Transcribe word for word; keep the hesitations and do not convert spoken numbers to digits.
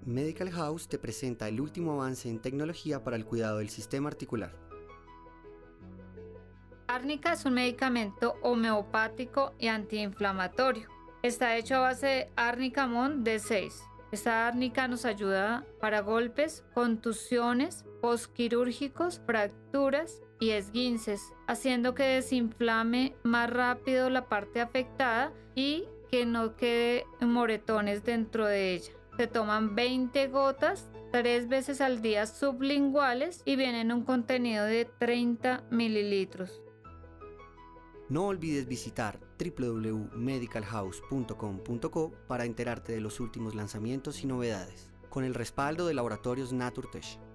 Medical House te presenta el último avance en tecnología para el cuidado del sistema articular. Árnica es un medicamento homeopático y antiinflamatorio. Está hecho a base de Árnica Mon D seis. Esta árnica nos ayuda para golpes, contusiones, postquirúrgicos, fracturas y esguinces, haciendo que desinflame más rápido la parte afectada y que no quede moretones dentro de ella. Se toman veinte gotas tres veces al día sublinguales y vienen en un contenido de treinta mililitros. No olvides visitar w w w punto medical house punto com punto co para enterarte de los últimos lanzamientos y novedades, con el respaldo de Laboratorios Naturtech.